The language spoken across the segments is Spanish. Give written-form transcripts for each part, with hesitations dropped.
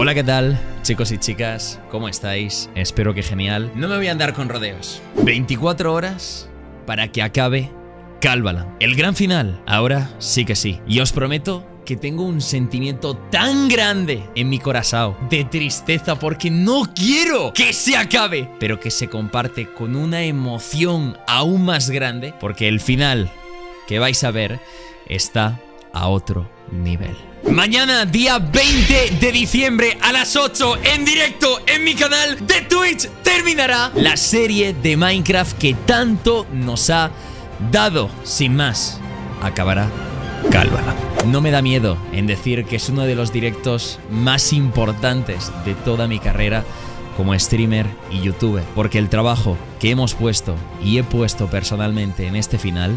Hola, ¿qué tal? Chicos y chicas, ¿cómo estáis? Espero que genial. No me voy a andar con rodeos. 24 horas para que acabe Calvaland. El gran final. Ahora sí que sí. Y os prometo que tengo un sentimiento tan grande en mi corazón de tristeza porque no quiero que se acabe, pero que se comparte con una emoción aún más grande porque el final que vais a ver está a otro nivel. Mañana, día 20 de diciembre a las 8 en directo en mi canal de Twitch, terminará la serie de Minecraft que tanto nos ha dado. Sin más, acabará Calvaland. No me da miedo en decir que es uno de los directos más importantes de toda mi carrera como streamer y youtuber, porque el trabajo que hemos puesto y he puesto personalmente en este final,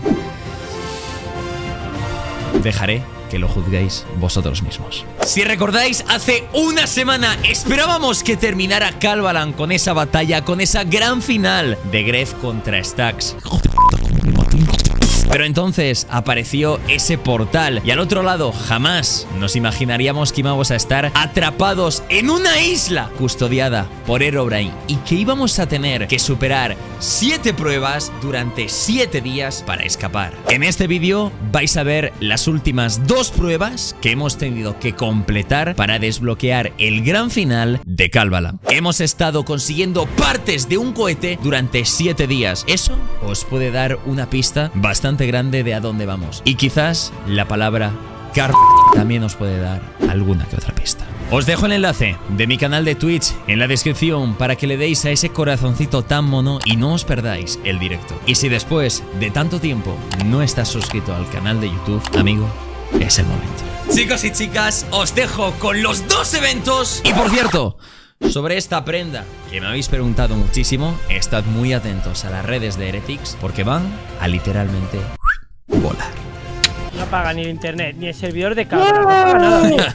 dejaré que lo juzguéis vosotros mismos. Si recordáis, hace una semana esperábamos que terminara Calvaland con esa batalla, con esa gran final de Gref contra Stax. Pero entonces apareció ese portal y al otro lado jamás nos imaginaríamos que íbamos a estar atrapados en una isla custodiada por Herobrine y que íbamos a tener que superar 7 pruebas durante 7 días para escapar. En este vídeo vais a ver las últimas 2 pruebas que hemos tenido que completar para desbloquear el gran final de Calvaland. Hemos estado consiguiendo partes de un cohete durante 7 días. Eso os puede dar una pista bastante grande de a dónde vamos. Y quizás la palabra también os puede dar alguna que otra pista. Os dejo el enlace de mi canal de Twitch en la descripción para que le deis a ese corazoncito tan mono y no os perdáis el directo. Y si después de tanto tiempo no estás suscrito al canal de YouTube, amigo, es el momento. Chicos y chicas, os dejo con los 2 eventos. Y por cierto, sobre esta prenda que me habéis preguntado muchísimo, estad muy atentos a las redes de Heretics porque van a literalmente volar. No paga ni el internet, ni el servidor de cámara. No paga nada, tío.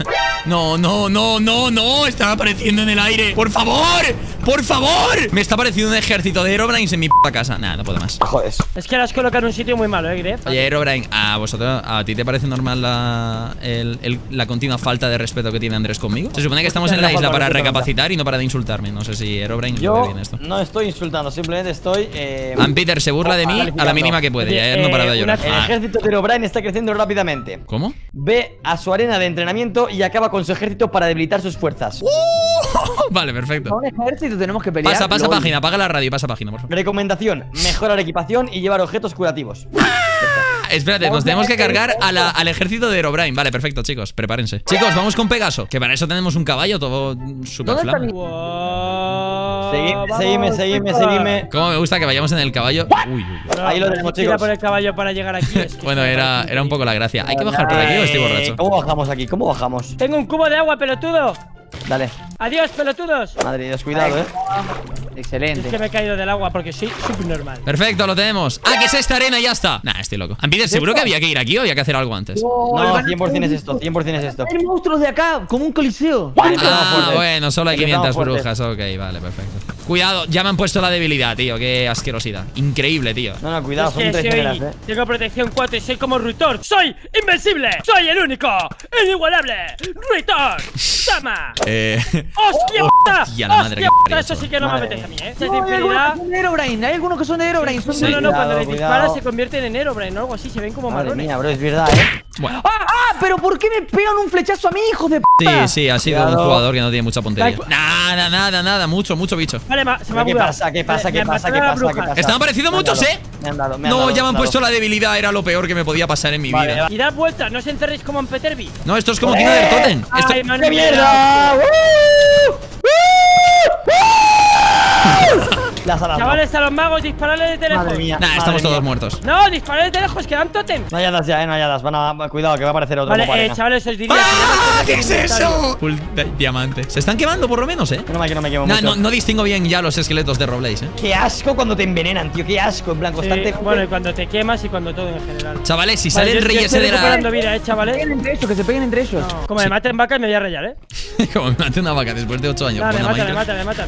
No, está apareciendo en el aire. ¡Por favor! ¡Por favor! Me está apareciendo un ejército de Herobrines en mi puta casa. Nah, no puedo más. Joder. Es que la has colocado en un sitio muy malo, Gref. Oye, Herobrine, ¿a ti te parece normal la continua falta de respeto que tiene Andrés conmigo? Se supone que estamos en la isla para recapacitar y no para de insultarme. No sé si Herobrine yo bien esto. No estoy insultando, simplemente estoy Peter se burla de mí a la mínima que puede. Ya no para de llorar. El ejército de Herobrine está creciendo rápidamente. ¿Cómo? Ve a su arena de entrenamiento y acaba con su ejército para debilitar sus fuerzas. Vale, perfecto. Con un ejército tenemos que pelear. Pasa página, apaga la radio y pasa página, por favor. Recomendación: mejorar equipación y llevar objetos curativos. Espérate, nos tenemos que cargar al ejército de Herobrine. Vale, perfecto, chicos, prepárense. Chicos, vamos con Pegaso, que para eso tenemos un caballo todo super flama. Seguime. Cómo me gusta que vayamos en el caballo. Uy. Ahí lo tenemos, chicos. Por el caballo para llegar aquí. Bueno, era un poco la gracia. ¿Hay que bajar por aquí o estoy borracho? ¿Cómo bajamos aquí? ¿Cómo bajamos? Tengo un cubo de agua, pelotudo. Dale. Adiós, pelotudos. Madre Dios, cuidado, Excelente. Es que me he caído del agua porque soy subnormal. Perfecto, lo tenemos. Ah, que es esta arena y ya está. Nah, estoy loco. Peter, ¿seguro que había que ir aquí o había que hacer algo antes? No, 100% es esto, 100% es esto. Hay monstruos de acá, como un coliseo. Ah, bueno, solo hay 500 brujas. Ok, vale, perfecto. Cuidado, ya me han puesto la debilidad, tío. Qué asquerosidad. Increíble, tío. No, cuidado, son 3 generas, Tengo protección 4 y soy como Rutor. ¡Soy invencible! ¡Soy el único! ¡Inigualable! ¡Rutor! ¡Tama! ¡Hostia puta! ¡Hostia, la madre! Eso sí que no me apetece a mí, ¿eh? Hay algunos que son de Herobrine. No, cuando le disparas se convierten en Herobrine o algo así, se ven como marrones. Madre mía, bro, es verdad, Bueno. Pero ¿por qué me pegan un flechazo a mí, hijo de p***? Sí, ha sido un jugador que no tiene mucha puntería. Nada, mucho bicho. Vale, se me ha bugueado. ¿Qué pasa? Están apareciendo muchos, No, ya me han puesto la debilidad, era lo peor que me podía pasar en mi vida. Y dad vuelta, no os encerréis como en Peterby. No, esto es como Kino del Totem. ¡Qué mierda! Chavales, a los magos, dispararle desde lejos. Nah, estamos todos muertos. No, dispararle desde lejos, que dan totem. No hayadas ya, no hayadas. Cuidado, que va a aparecer otro. Vale, chavales, os diría. ¿Qué es eso? Full diamante. Se están quemando por lo menos, No me quemo mucho. No distingo bien ya los esqueletos de Roblaze, Qué asco cuando te envenenan, tío. Qué asco, en plan, constante. Bueno, y cuando te quemas y cuando todo en general. Chavales, si sale el rey ese de la. Vida, chavales. Que se peguen entre ellos. Como me maten vacas, me voy a rayar, Como me mate una vaca después de 8 años. Me matan.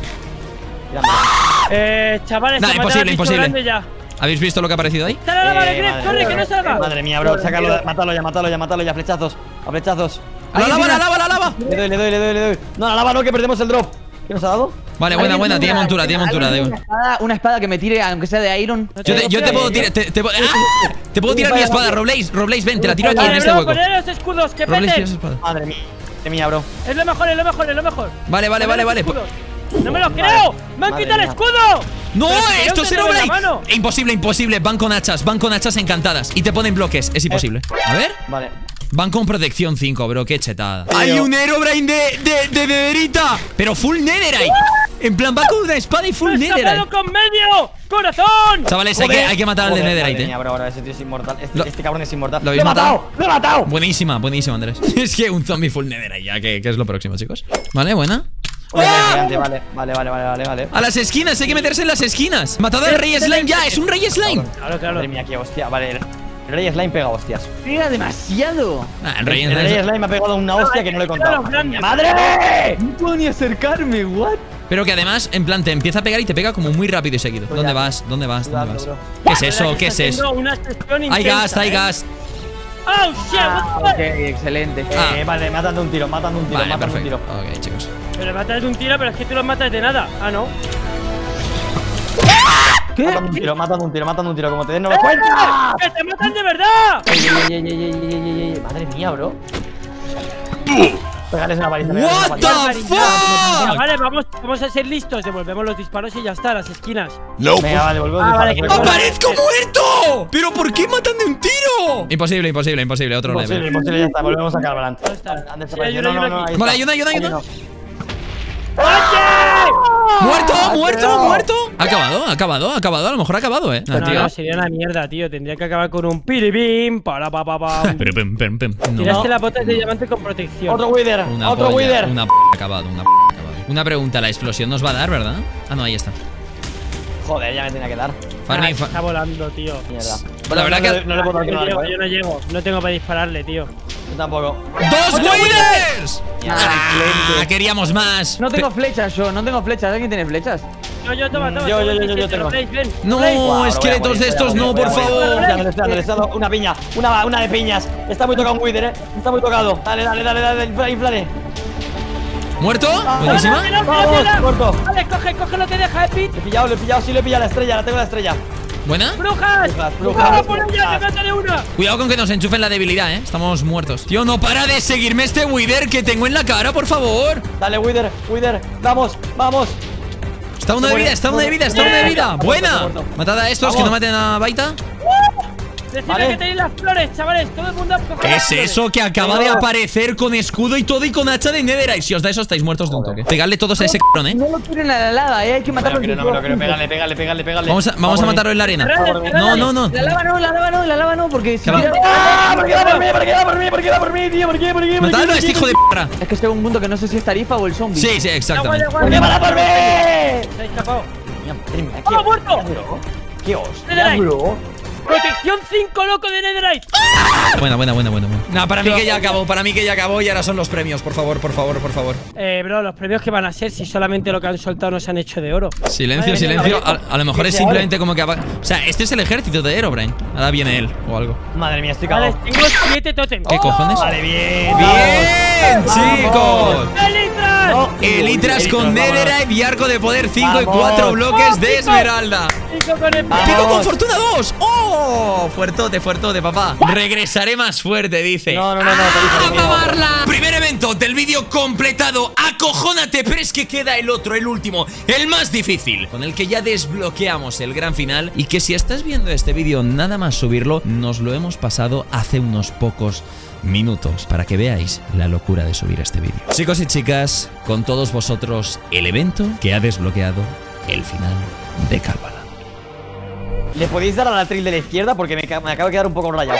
Chavales, imposible. Ya. ¿Habéis visto lo que ha aparecido ahí? ¡Sale la bala, Gref! ¡Corre, que no salga! Madre mía, bro, sácalo, mátalo ya, flechazos. ¡La lava, la lava, la lava! Le doy. No, la lava no, que perdemos el drop. ¿Qué nos ha dado? Vale, buena, tiene montura, da igual. Una espada que me tire, aunque sea de Iron. Yo te puedo tirar, te puedo tirar mi espada, Robles, ven, te la tiro aquí en este hueco. Poner los escudos, que Robles, tira peten. esa espada. Madre mía, bro. Es lo mejor. Vale. ¡No me lo creo! ¡Me han quitado el escudo! ¡No! Pero si ¡Esto yo será tengo un en la mano. Imposible, van con hachas encantadas. Y te ponen bloques, es imposible. A ver. Vale. Van con protección 5, bro, qué chetada. Hay un Herobrine de nederita, pero full netherite. En plan, va con una espada y full ¡Me he netherite. escapado con medio! ¡Corazón! Chavales, hay que matar al de netherite, Mía, bro, ese tío es inmortal. Este cabrón es inmortal. ¿Lo habéis matado? ¡Lo he matado! Buenísima, Andrés. Es que un zombie full netherite ya, que es lo próximo, chicos. Vale, buena. Vale. A las esquinas, hay que meterse en las esquinas. Matado al rey slime ya, es un rey slime. Claro. Madre mía, qué hostia. Vale, el rey slime pega hostias. Pega demasiado. El rey El rey slime me ha pegado una hostia que no le he contado. ¡Madre! No puedo ni acercarme, what? Pero que además, en plan, te empieza a pegar y te pega como muy rápido y seguido. ¿Dónde vas? Bro. ¿Qué es eso? ¿Qué es eso? Una sesión Hay intensa, gas. ¡Oh, shit! Ok, excelente. Vale, matando un tiro. Vale, perfecto. Ok, chicos. Pero matas de un tiro, pero es que tú los matas de nada. Ah, no. ¿Qué? Matando un tiro, como te den no lo cuenta. ¡Que te matan de verdad! Madre mía, bro. Pégales una paliza. What the fuck? Vale, vamos a ser listos. Devolvemos los disparos y ya está, a las esquinas. Venga, vale, volvemos. vale, ¡Aparezco muerto! ¿Pero por qué matan de un tiro? Imposible, otro level. Imposible, ya está, volvemos a Calvalant. ¿Dónde está? Han Sí, desaparecido. ayuda, No, ahí Vale, está. ayuda. ¡Oye! ¡Muerto! ¿Ha acabado? A lo mejor ha acabado, No, sería una mierda, tío. Tendría que acabar con un piribim. Para pa pa pam. Pero no. Tiraste las botas de diamante con protección. Otro Wither, Una otro polla, Wither. Una acabado. Una pregunta, la explosión nos va a dar, ¿verdad? Ah, no, ahí está. Joder, ya me tenía que dar. Está volando, tío. Mierda. La verdad que no le puedo dar Yo nada, no llego. No tengo para dispararle, tío. Yo tampoco. ¡2 Withers! Excelente. Queríamos más. No tengo flechas, ¿Alguien tiene flechas? No, toma. Yo tengo. Ven. No, Guau, esqueletos de estos no, por favor. Le estoy dando una piña. Una de piñas. Está muy tocado un Wither, Está muy tocado. Dale, inflale. ¿Muerto? Vamos. Buenísima. Vamos, muerto. Vale, coge lo que deja, Pit. Le he pillado la estrella, la tengo la estrella. ¿Buena? ¡Brujas! Brujas. ¡Vamos por ella, que mátale una! Cuidado con que nos enchufen la debilidad, Estamos muertos. Tío, no para de seguirme este Wither que tengo en la cara, por favor. Dale, Wither. Vamos. Está una de vida. Buena. Matad a estos, que no maten a Baita. Decidme Vale. que tenéis las flores, chavales. Todo el mundo coge ¿Qué las es flores. eso que acaba de aparecer con escudo y todo y con hacha de netherite? Si os da eso, estáis muertos de un toque. Pegadle todos a ese cabrón, No lo quieren a la helada, hay que matarlo. No me lo creo. Pégale. Vamos a matarlo en la arena. No. La lava no, porque si ¿Qué va? tira- ¡Ah! ¿Por qué da por mí, tío? ¿Por qué? Matadlo a este hijo de perra. Es que es un mundo que no sé si es tarifa o el zombie. Sí, exactamente. ¿Por qué va por mí? Se ha escapado. Madre mía, ¡Oh, muerto! ¿Qué hostia, Netherite. bro? Protección 5, loco de Netherite. Buena. No, para mí que ya acabó y ahora son los premios. Por favor. Bro, los premios que van a ser si solamente lo que han soltado nos han hecho de oro. Silencio. A lo mejor es simplemente como que... O sea, este es el ejército de Herobrine. Ahora viene él o algo. Madre mía, estoy Vale, cagado. tengo 7 tótems. ¿Qué cojones? Vale, bien. ¡Bien, chicos! ¡Elitras! Elitras con Netherite y arco de poder 5 y Vamos. 4 bloques de esmeralda. 5 con el Vamos. ¡Pico con fortuna 2! ¡Oh! Fuertote, papá. Regresaré más fuerte, dice. No. ¡A mamarla! Primer evento del vídeo completado. Acojónate, pero es que queda el otro, el último, el más difícil, con el que ya desbloqueamos el gran final. Y que si estás viendo este vídeo nada más subirlo, nos lo hemos pasado hace unos pocos minutos para que veáis la locura de subir este vídeo. Chicos y chicas, con todos vosotros, el evento que ha desbloqueado el final de Calvaland. ¿Le podéis dar a la tril de la izquierda? Porque me acabo de quedar un poco rayado.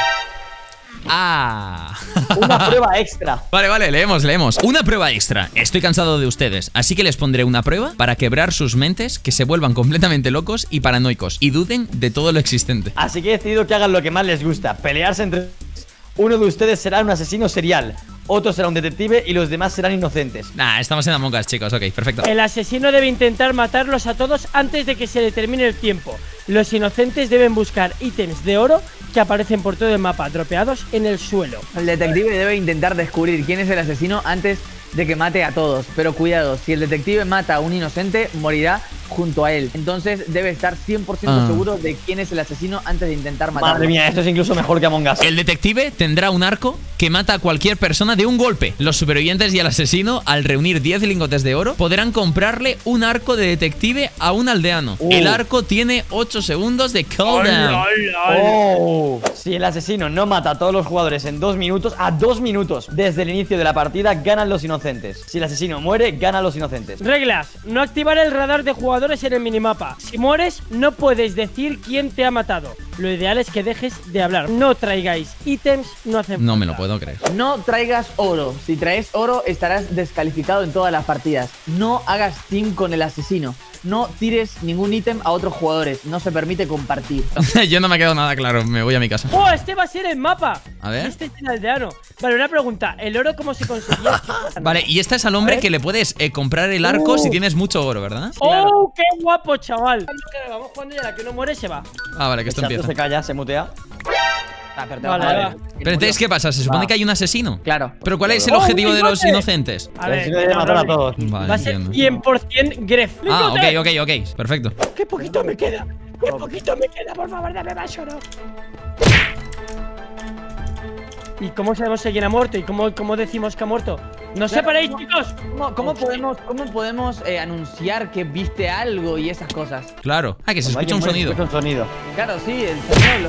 Una prueba extra. Vale, leemos. Una prueba extra. Estoy cansado de ustedes, así que les pondré una prueba para quebrar sus mentes, que se vuelvan completamente locos y paranoicos y duden de todo lo existente. Así que he decidido que hagan lo que más les gusta: pelearse entre... Uno de ustedes será un asesino serial, otro será un detective y los demás serán inocentes. Nah, estamos en Among Us, chicos, ok, perfecto. El asesino debe intentar matarlos a todos antes de que se determine el tiempo. Los inocentes deben buscar ítems de oro que aparecen por todo el mapa, dropeados en el suelo. El detective debe intentar descubrir quién es el asesino antes de que mate a todos. Pero cuidado, si el detective mata a un inocente, morirá junto a él. Entonces debe estar 100% seguro de quién es el asesino antes de intentar matarlo. Madre mía, esto es incluso mejor que Among Us. El detective tendrá un arco que mata a cualquier persona de un golpe. Los supervivientes y el asesino, al reunir 10 lingotes de oro, podrán comprarle un arco de detective a un aldeano. El arco tiene 8 segundos de cooldown. Si el asesino no mata a todos los jugadores en 2 minutos, a 2 minutos desde el inicio de la partida, ganan los inocentes. Si el asesino muere, ganan los inocentes. Reglas: no activar el radar de jugadores en el minimapa. Si mueres, no puedes decir quién te ha matado. Lo ideal es que dejes de hablar. No traigáis ítems, no hacen falta. No me lo puedo creer. No traigas oro. Si traes oro, estarás descalificado en todas las partidas. No hagas team con el asesino. No tires ningún ítem a otros jugadores. No se permite compartir. Yo no me ha quedado nada claro. Me voy a mi casa. ¡Oh! Este va a ser el mapa. A ver. Este es el aldeano. Vale, una pregunta. ¿El oro cómo se conseguía? Vale, y este es al hombre que le puedes comprar el arco si tienes mucho oro, ¿verdad? ¡Oh! ¡Qué guapo, chaval! Vamos jugando y a la que no muere se va. Ah, vale, que esto El chato empieza. se calla, se mutea. Vale. Pero entonces, ¿qué pasa? ¿Se supone que hay un asesino? Claro. ¿Pero cuál es el objetivo de los inocentes? A El ver, asesino debe matar a todos. Vale, va a ser entiendo. 100% Gref. Ah, ok. Perfecto. ¡Qué poquito me queda! ¡Qué poquito me queda! Por favor, dame más oro. ¿Y cómo sabemos si alguien ha muerto? ¿Y cómo decimos que ha muerto? ¡No os separéis, chicos! ¿Cómo podemos anunciar que viste algo y esas cosas? Claro. Ah, que se escucha un sonido. Escucha un sonido. Claro, sí, el sonido.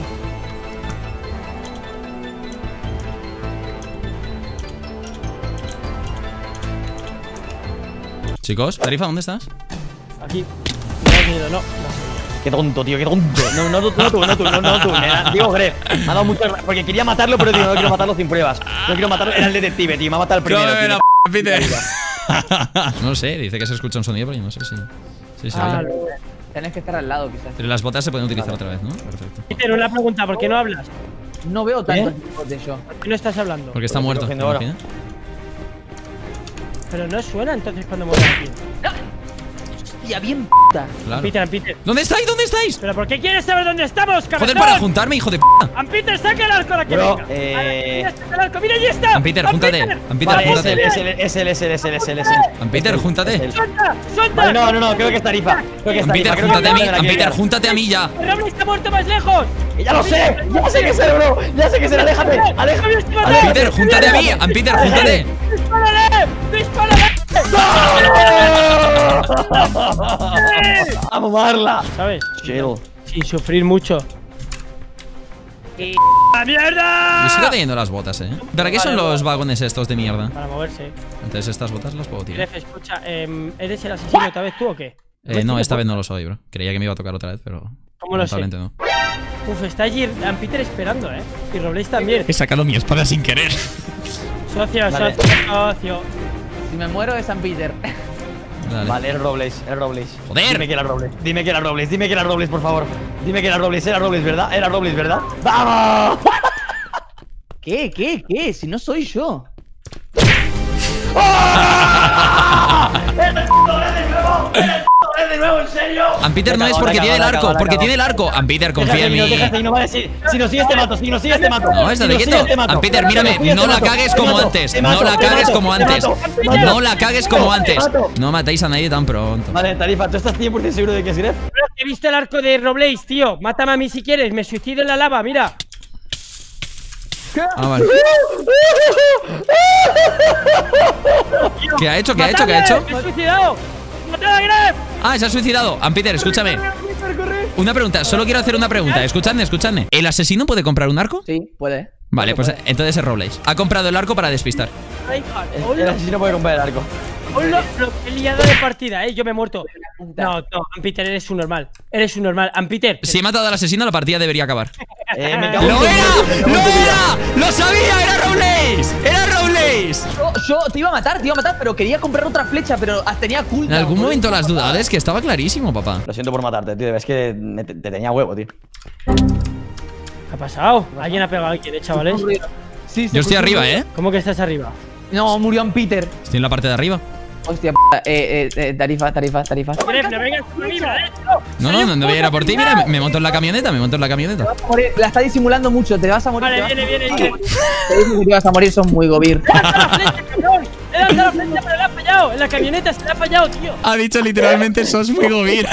Chicos, Tarifa, ¿dónde estás? Aquí. No has venido, no. Qué tonto, tío, qué tonto. No tú. Digo Gref. Me ha dado mucho. Porque quería matarlo, pero digo, no quiero matarlo sin pruebas. No quiero matarlo. Era el detective, tío. Me ha matado el primero. Cómeme tío. la Peter. No sé, dice que se escucha un sonido, pero yo no sé si. Sí, se oye. Tenés que estar al lado, quizás. Pero las botas se pueden utilizar otra vez, ¿no? Perfecto. Peter, una pregunta, ¿por qué no hablas? No veo tantos tipos de yo. ¿Por qué no estás hablando? Porque está muerto. ¿te cogiendo oro. imaginas? Pero no suena entonces cuando muere aquí. Hostia, bien puta. Claro. Peter. ¿Dónde estáis? ¿Dónde estáis? ¿Pero por qué quieres saber dónde estamos, cabezón? Joder, para juntarme, hijo de p. Peter, saca el arco la que Bro, venga. Mira, saca el arco. ¡Mira, ahí está! Peter, júntate. Peter, Vale, júntate. es él. Peter, júntate. ¡Suelta! Vale, no, creo que es Tarifa. Creo que es Peter, Tarifa. júntate a mí. Peter, júntate a mí ya. ¡Roble está muerto más lejos! Ya lo sé. Ya sé que es él, bro. Ya sé que es él. Aléjate. Peter, júntate a mí. Peter, júntate. ¡Dispárale! ¡Dispárale! A mamarla. ¿Sabes? Chill. Sin sufrir mucho. ¡La mierda! Yo sigo teniendo las botas, ¿Para qué son los vagones estos de mierda? Para moverse. Entonces estas botas las puedo tirar. Gref, escucha, ¿eres el asesino otra vez tú o qué? No, esta vez no lo soy, bro. Creía que me iba a tocar otra vez, pero ¿Cómo lo sé? lamentablemente no. Uf, está allí Peter esperando, Y Robles también. He sacado mi espada sin querer. Socio. Si me muero es San Peter. Dale. Vale, el Robles. Joder. Dime que era Robles, por favor. Dime que era Robles, ¿verdad? ¡Vamos! ¿Qué? Si no soy yo. de nuevo, en serio. Peter no es porque tiene el arco, porque tiene el arco. Peter, confía en mí. Déjate, no vale, si nos sigues te mato, No, estate quieto. Peter, mírame, no la cagues como antes. No la cagues como antes. No la cagues como antes. No matéis a nadie tan pronto. Vale, Tarifa, ¿tú estás 100% seguro de que es Gref? He visto el arco de Robles, tío. Mátame a mí si quieres, me suicido en la lava, mira. Ah, vale. ¿Qué ha hecho? ¡Me he suicidado! ¡Matad a Gref! Ah, se ha suicidado. Peter, escúchame. Una pregunta, solo quiero hacer una pregunta. Escuchadme. ¿El asesino puede comprar un arco? Sí, puede. Vale, pues entonces es Robles. Ha comprado el arco para despistar. El asesino puede comprar el arco. Hola, qué liada de partida, yo me he muerto. No, Peter, eres un normal. Peter. Si he matado al asesino, la partida debería acabar. Me cago ¡Lo en era! ¡Lo sabía! ¡Era Robles! Yo te iba a matar, pero quería comprar otra flecha, pero tenía cooldown. En algún momento las dudades, que estaba clarísimo, papá. Lo siento por matarte, tío. Es que te tenía huevo, tío. ¿Qué ha pasado? ¿Alguien ha pegado a alguien, chavales? Sí, Yo estoy arriba, ¿Cómo que estás arriba? No, murió Peter. Estoy en la parte de arriba. Hostia, tarifa. Gref, no vengas por mí, ¿vale? No voy a ir a por ti. Mira, me monto en la camioneta, La está disimulando mucho, te vas a morir. Vale, viene. Te dije que te vas a morir, son muy gobir. Le he dado la frente, pero le ha fallado. En la camioneta se le ha fallado, tío. Ha dicho literalmente, sos muy gobir.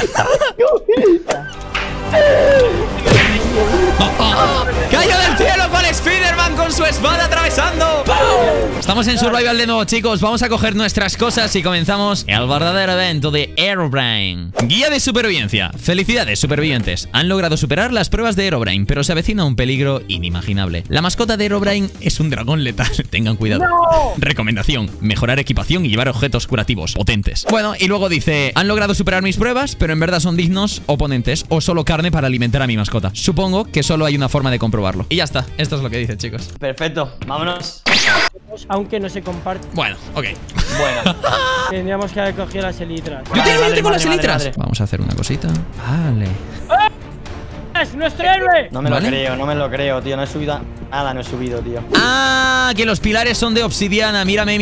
¡Cayó del cielo con Spider-Man con su espada atravesando! ¡Pum! Estamos en Survival de nuevo, chicos. Vamos a coger nuestras cosas y comenzamos el verdadero evento de Herobrine. Guía de supervivencia. Felicidades, supervivientes. Han logrado superar las pruebas de Herobrine, pero se avecina un peligro inimaginable. La mascota de Herobrine es un dragón letal. Tengan cuidado. ¡No! Recomendación: mejorar equipación y llevar objetos curativos potentes. Bueno, y luego dice: han logrado superar mis pruebas, pero en verdad son dignos oponentes o solo carne para alimentar a mi mascota. Supongo que solo hay una forma de comprobarlo. Y ya está, esto es lo que dice, chicos. Perfecto, vámonos. Aunque no se comparte. Bueno, ok. Bueno. Tendríamos que haber cogido las elitras. Yo tengo las madre, elitras. madre. Vamos a hacer una cosita. Vale. ¡Es nuestro héroe! No me ¿Vale? no me lo creo, tío. No he subido nada, no he subido, tío. Ah, que los pilares son de obsidiana. Mírame.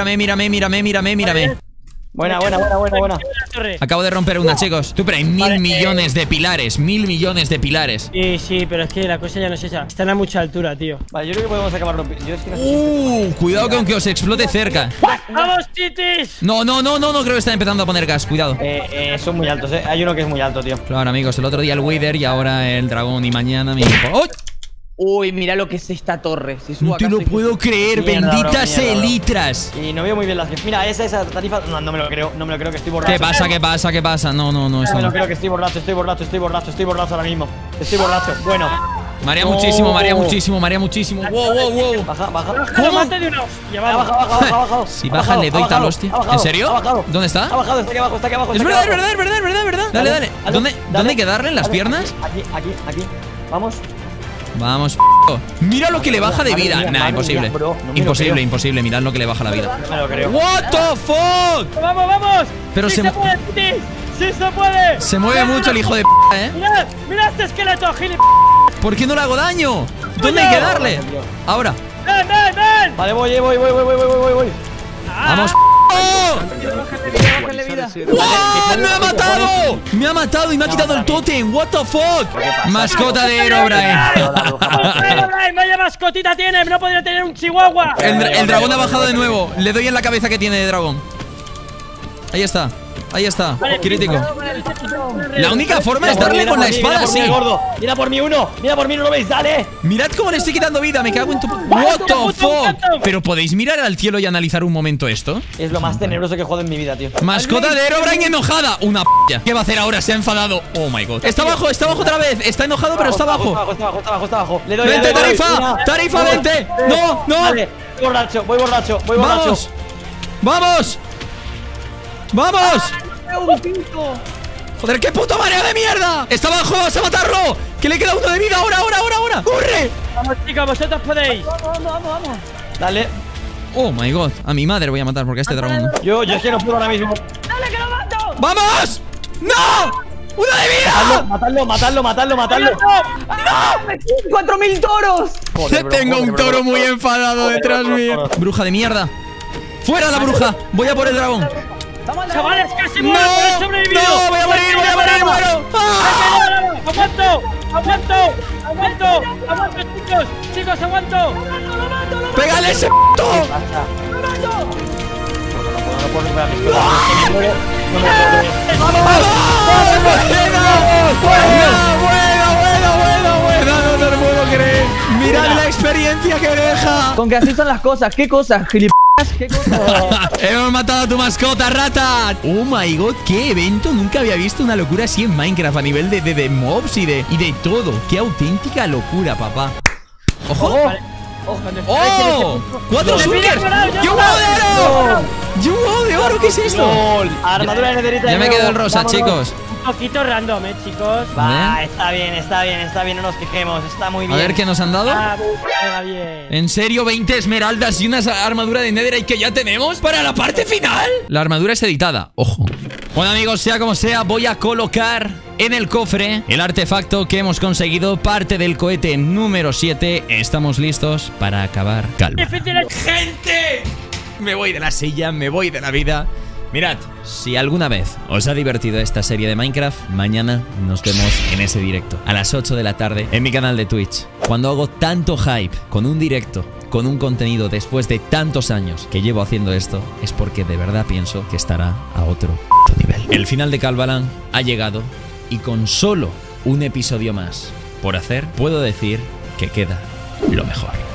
Buena. Torre. Acabo de romper una, chicos. Tú, pero hay 1000 millones de pilares. 1000 millones de pilares. Sí, pero es que la cosa ya no es esa. Están a mucha altura, tío. Vale, yo creo que podemos acabar rompiendo. Yo es que no sé si Cuidado con que os explote cerca. ¡Vamos, chitis! No, creo que está empezando a poner gas. Cuidado. son muy altos, Hay uno que es muy alto, tío. Claro, amigos, el otro día el Wither y ahora el dragón y mañana mi... ¡Oh! Uy, mira lo que es esta torre. Si subo No te acá lo soy- puedo creer, Mierda, benditas bro, mierda, bro. elitras. Y no veo muy bien las que. Mira, esa tarifa. No me lo creo, que estoy borracho. ¿Qué pasa? No, No esto me lo no. creo que estoy borracho ahora mismo. Estoy borracho. Bueno. Marea No. muchísimo. Wow. Baja. ¡Lo mate de una hostia! Ha ¡Vamos! bajado. Si baja, le doy tal hostia. ¿En serio? Ha bajado. ¿Dónde está? Ha bajado, está aquí abajo. Es verdad. Dale. ¿Dónde hay que darle? ¿En las piernas? Aquí. Vamos. Vamos, mira lo que le baja de Madre vida. mía, Nah, madre imposible. mía, bro, no me lo creo. Imposible. Mirad lo que le baja la vida. No me lo creo. What the fuck. ¡Vamos! Pero ¡Sí se se mu- puede, chitis! ¡Sí se puede! Se mueve mucho el hijo de ¡Mirad este esqueleto, gilip! ¿Por qué no le hago daño? ¿Dónde hay que darle? Ahora. ¡Ven! Vale, voy. Vamos. ¡Oh! Bájale vida. ¡Wow! ¡Me ha matado y me ha quitado el tótem! ¿What the fuck? Mascota de Herobrine. ¡Vaya mascotita tiene! ¡No podría tener un chihuahua! El dragón ha bajado de nuevo. Le doy en la cabeza que tiene de dragón. Ahí está. Crítico. La única forma es darle con la espada así. Mira por mí uno, ¿no lo veis? Dale. Mirad cómo le estoy quitando vida. Me cago en tu... What the fuck. Pero podéis mirar al cielo y analizar un momento esto. Es lo más tenebroso que he jugado en mi vida, tío. Mascota de Herobrine enojada. Una p***. ¿Qué va a hacer ahora? Se ha enfadado. Oh my god. Está abajo otra vez. Está enojado, pero está abajo. Está abajo. Le doy. Vente, le doy. Tarifa. Una, Tarifa, dos, vente. tres. No. Vale, voy borracho. Vamos. Joder, qué puto mareo de mierda. Está abajo, vas a matarlo. Que le queda uno de vida. Ahora. ¡Corre! ¡Vamos, chicos! ¡Vosotros podéis! Dale. Oh my god. A mi madre voy a matar porque a este dragón. Yo es que no puedo ahora mismo. ¡Vamos! ¡No! ¡Una de vida! Matadlo. 4000 toros. Tengo un toro muy enfadado detrás mío. Bruja de mierda. ¡Fuera la bruja! Voy a por el dragón. ¡Chavales, casi ¡No! muero! ¡Pero he sobrevivido! ¡No! ¡Voy a morir! ¡Muero! ¡Ah! ¡Aguanto, chicos! ¡Aguanto! ¡Pégale ese p***! No puedo recuperar mis ¡Buena! No te lo puedo creer. Mirad la experiencia que deja. Con que así son las cosas. ¿Qué cosas, gilipollas? ¿Qué cosas? Hemos matado a tu mascota, rata. Oh my god, qué evento. Nunca había visto una locura así en Minecraft a nivel de mobs y de todo. Qué auténtica locura, papá. ¡Ojo! ¡Oh! ¡4 shulkers! ¡Y un huevo de oro! ¡Y un huevo de oro! ¿Qué es esto? LOL. Armadura de nederita. Ya me quedo el rosa, chicos. Un poquito random, chicos. Va, está bien, no nos quejemos, está muy A bien. ver qué nos han dado. Venga, bien. ¿En serio 20 esmeraldas y una armadura de netherite que ya tenemos para la parte final? La armadura es editada, ojo. Bueno, amigos, sea como sea, voy a colocar en el cofre el artefacto que hemos conseguido, parte del cohete número 7. Estamos listos para acabar calma. Difícil es- ¡Gente! Me voy de la silla, me voy de la vida. Mirad, si alguna vez os ha divertido esta serie de Minecraft, mañana nos vemos en ese directo a las 8 de la tarde en mi canal de Twitch. Cuando hago tanto hype con un directo, con un contenido después de tantos años que llevo haciendo esto, es porque de verdad pienso que estará a otro nivel. El final de Calvalan ha llegado y con solo un episodio más por hacer, puedo decir que queda lo mejor.